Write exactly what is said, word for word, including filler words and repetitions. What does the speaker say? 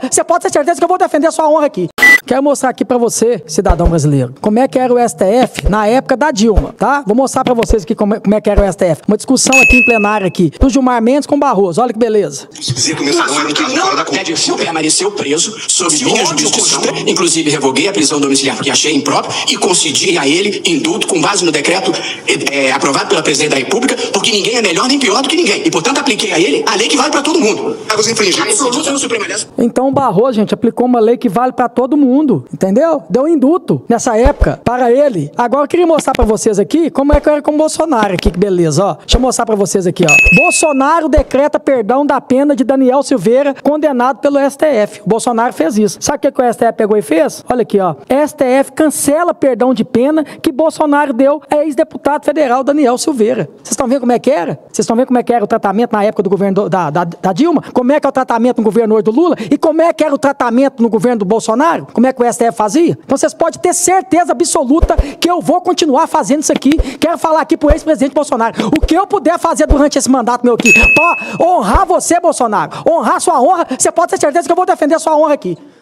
você pode ter certeza que eu vou defender a sua honra aqui. Quero mostrar aqui pra você, cidadão brasileiro, como é que era o S T F na época da Dilma, tá? Vou mostrar pra vocês aqui como é, como é que era o S T F. Uma discussão aqui em plenário aqui, do Gilmar Mendes com Barroso, olha que beleza. Dizer que o mensalão era um caso fora da curva. Edson permaneceu preso sob minha jurisdição. Inclusive, revoguei a prisão domiciliar porque achei impróprio e concedi a ele indulto com base no decreto é, aprovado pela Presidente da República, porque ninguém é melhor nem pior do que ninguém. E, portanto, apliquei a ele a lei que vale pra todo mundo. Você infringiu. Então o Barroso, gente, aplicou uma lei que vale pra todo mundo. Entendeu? Deu um induto nessa época para ele. Agora eu queria mostrar pra vocês aqui como é que era com o Bolsonaro aqui, que beleza, ó. Deixa eu mostrar pra vocês aqui, ó. Bolsonaro decreta perdão da pena de Daniel Silveira, condenado pelo S T F. O Bolsonaro fez isso. Sabe o que, que o S T F pegou e fez? Olha aqui, ó. S T F cancela perdão de pena que Bolsonaro deu a ex-deputado federal Daniel Silveira. Vocês estão vendo como é que era? Vocês estão vendo como é que era o tratamento na época do governo da, da, da Dilma? Como é que é o tratamento no governo hoje do Lula? E como é que era o tratamento no governo do Bolsonaro? Como é que o S T F fazia? Então vocês podem ter certeza absoluta que eu vou continuar fazendo isso aqui. Quero falar aqui pro ex-presidente Bolsonaro. O que eu puder fazer durante esse mandato meu aqui, pra honrar você, Bolsonaro, honrar sua honra, você pode ter certeza que eu vou defender sua honra aqui.